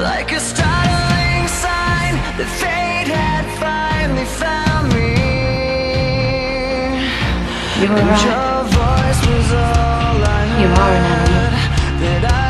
like a startling sign that fate had finally found me. You were right. Your voice was all I heard. You are an animal. That